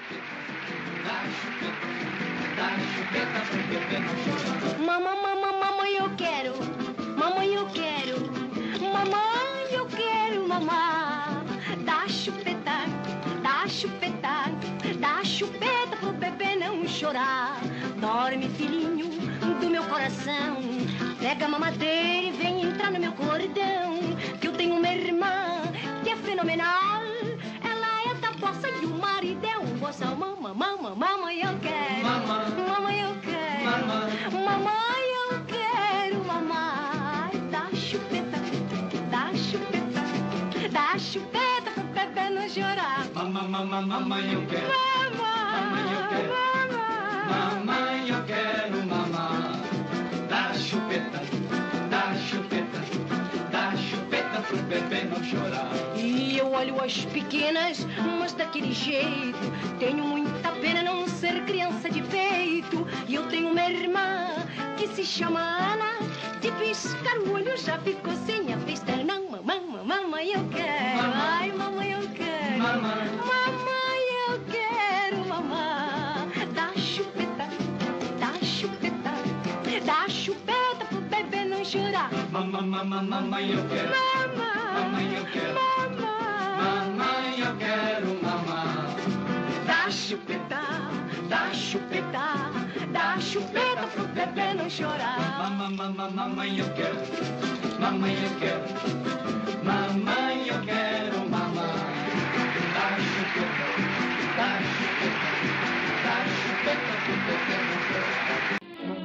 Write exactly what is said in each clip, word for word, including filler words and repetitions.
Mamãe, mamãe, mamãe, eu quero. Mamãe, eu quero. Mamãe, eu quero mamar. Dá chupeta, dá chupeta, dá chupeta pro bebê não chorar. Dorme, filhinho do meu coração. Pega a mamadeira e vem entrar no meu cordão. Que eu tenho uma irmã que é fenomenal. Ela é da bossa e o marido é um boçal. Mamãe, mamãe, mamãe, eu quero. Mamãe, mamãe, eu quero. Mamãe, mamãe, eu quero mamar. Dá chupeta, dá chupeta, dá chupeta pro bebê não chorar. Mamãe, mamãe, mamãe, eu quero. Mamãe, eu quero. Mamãe, eu quero mamar. Dá chupeta, dá chupeta, dá chupeta pro bebê não chorar. E eu olho as pequenas, mas daquele jeito. Tenho muita pena não ser criança de peito. E eu tenho uma irmã que se chama Ana. De piscar o olho já ficou sem a vista. Não, mamãe, mamãe, eu quero. Ai, mamãe, eu quero. Mamãe, mamãe, eu quero mamar. Dá chupeta, dá chupeta, dá chupeta pro bebê não chorar. mamãe, mamãe, mamãe, eu quero. Mamãe, eu quero. Mamãe, eu quero mamar. Dá chupeta, dá chupeta, dá chupeta pro bebê não chorar. Mamãe, mamãe, mamãe, eu quero. Mamãe, eu quero. Mamãe, eu quero mamar. Dá chupeta, dá chupeta, dá chupeta pro bebê não chorar.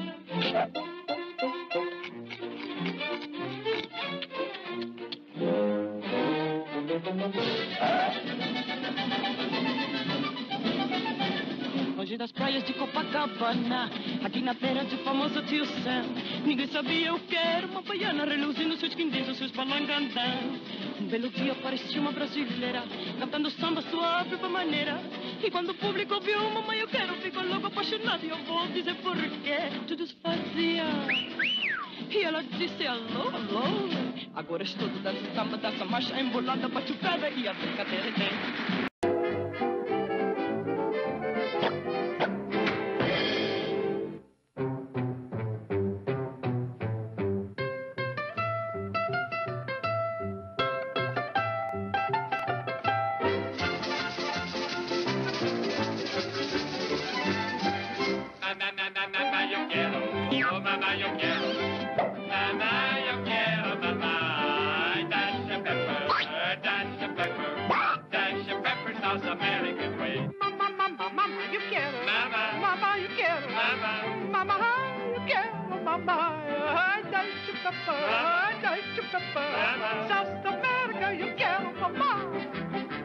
Longe das praias de Copacabana, aqui na terra do famoso tio Sam, ninguém sabia o que era uma baiana, reluzindo seus quindins, seus palangandãs. Um belo dia aparecia uma brasileira, cantando samba sua própria maneira. E quando o público viu mamãe eu quero, ficou logo apaixonado. E eu vou dizer por quê, tudo se fazia. E ela disse alô, alô. Agora estou dançando samba, dança marcha embolada, batucada e a brincadeira tem. Mamãe, eu quero, oh mamãe, eu quero, mamãe, eu quero, mamãe, dash a pepper, dash a pepper, dash a pepper, South American way. Mamãe, mamãe, eu quero, Mamãe, mamãe, eu quero, mamãe, mamãe, eu quero, mamãe, dash a pepper, dash a pepper, South America, eu quero, mamãe.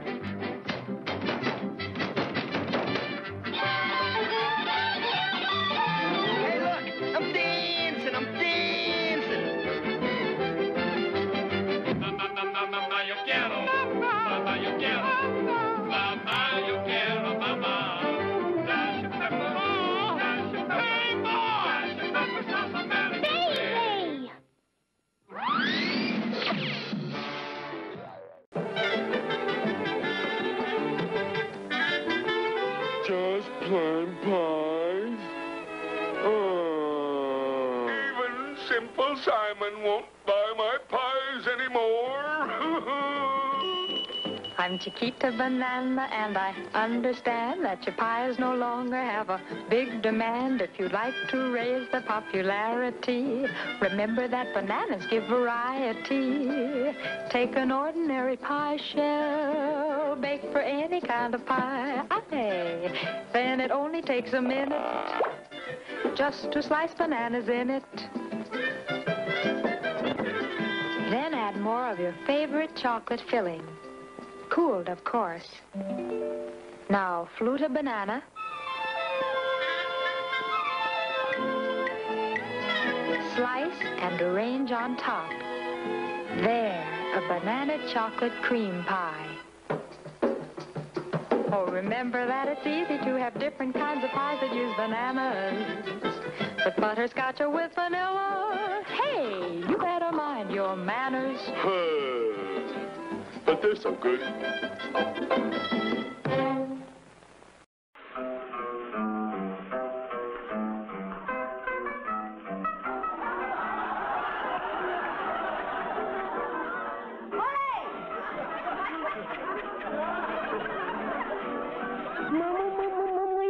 mamãe, eu quero, mamãe, eu quero, mamãe, eu quero, mamãe, dash a pepper, dash a pepper, dash a pepper, South American way. Just plain pies. Uh, Even Simple Simon won't buy my pies anymore. I'm Chiquita Banana, and I understand that your pies no longer have a big demand. If you'd like to raise the popularity, remember that bananas give variety. Take an ordinary pie shell, bake for any kind of pie. Aye. Then it only takes a minute just to slice bananas in it. Then add more of your favorite chocolate filling. Cooled, of course. Now, flute a banana. Slice and arrange on top. There, a banana chocolate cream pie. Oh, remember that it's easy to have different kinds of pies that use bananas. With butterscotch or with vanilla, hey, you better mind your manners. But they're so good.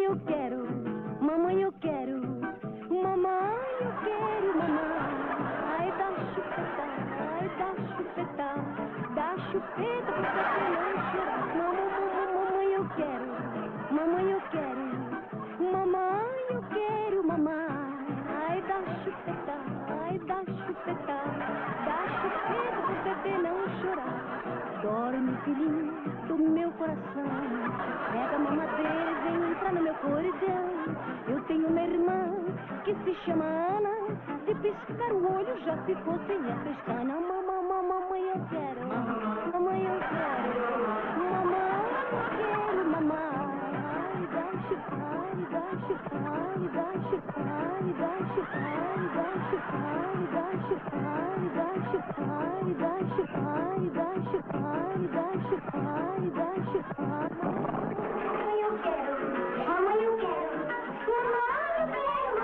eu quero, mamãe eu quero, mamãe eu quero, mamãe. Ai, dá chupeta, ai, dá chupeta, dá chupeta pra você não chorar. Mamãe, mamãe eu quero, mamãe eu quero, mamãe eu quero, mamãe. Ai, dá chupeta, ai, dá chupeta, dá chupeta pro bebê não chorar. Dorme, filhinho do meu coração, pega a mamadeira e vem entrar no meu cordão. Eu tenho uma irmã que se chama Ana, se piscar o olho já ficou sem a pestana. Mamãe, mamãe eu quero, mamãe eu quero, mamãe eu quero, mamãe. Ai, dá chupar, dá chupar, dá chupar, dá chupar, dá chupar, dá chupar, dá chupar, dá chupar, dá chupar, dá chupar, dá chupar. Mamãe eu quero, mamãe eu quero, mamãe eu quero,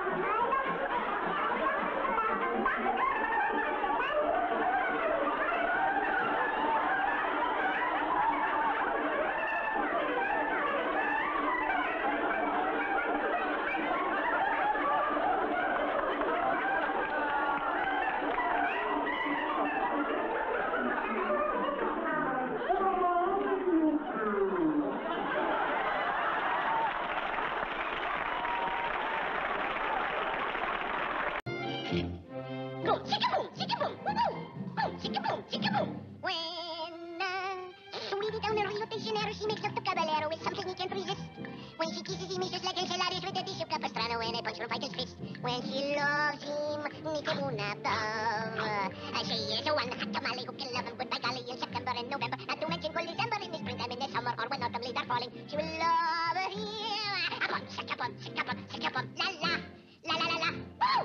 Boom, chicka boom, chicka boom, boom, boom, boom, chicka boom, chicka boom. When uh, sweetie down the Rio de Janeiro, she makes up the caballero with something he can't resist. When she kisses him, he's just like El Hilarious with a dish of capistrano and a punch from Fighter's fist. When she loves him, ni que una dove. Uh, she is the one hot tamale who can love him good by golly in September and November. Not to mention cool December in the springtime, in the summer, or when autumn leaves are falling. She will love him. A bum, shaka bum, shaka bum, shaka bum, la la, la la la la, woo!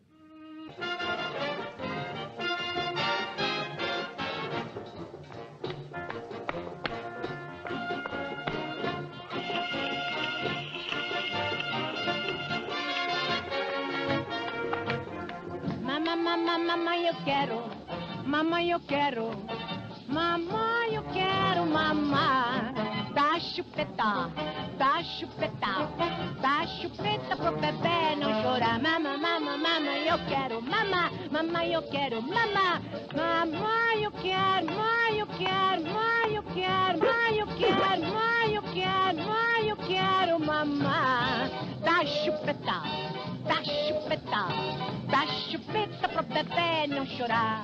Mamãe, mamãe eu quero, mamãe eu quero, mamãe eu quero, mamãe. Dá chupeta, dá chupeta, dá chupeta pro bebê não chorar. Mamãe, mamãe, mamãe eu quero, mamãe, mamãe eu quero, mamãe, mamãe eu quero, mãe eu quero, mãe eu quero, mãe eu quero, mãe eu quero, mãe eu quero, mamãe. Dá chupeta, dá chupeta, dá chupeta pro bebê não chorar.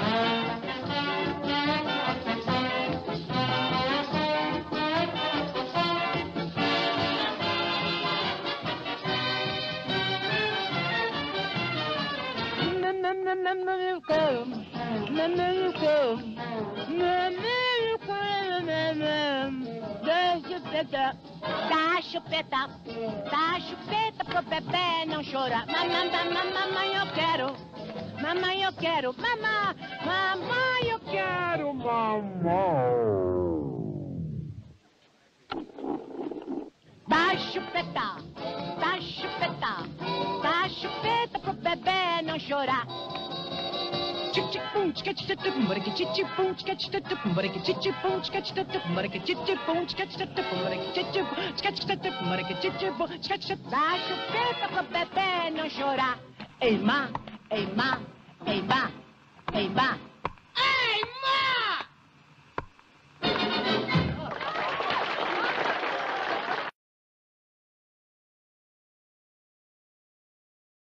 Mamãe eu quero, mamãe eu quero, mamãe eu quero, mamãe. Dá chupeta, dá chupeta, dá chupeta pro bebê não chorar. Mamãe, mamãe, mamãe eu quero, mamãe eu quero, mamãe, mamãe eu quero, mamãe. Dá chupeta, dá chupeta, dá chupeta pro bebê não chorar. Chichipum, chichitupum, baraka chichipum, chichitupum, baraka chichipum, chichitupum, baraka chichipum, chichitupum, baraka chichipum, chichitupum, baraka chichipum, chichitupum. Dá chupeta pro bebê não chorar. Ei, má, ei, má, ei, má, ei, má.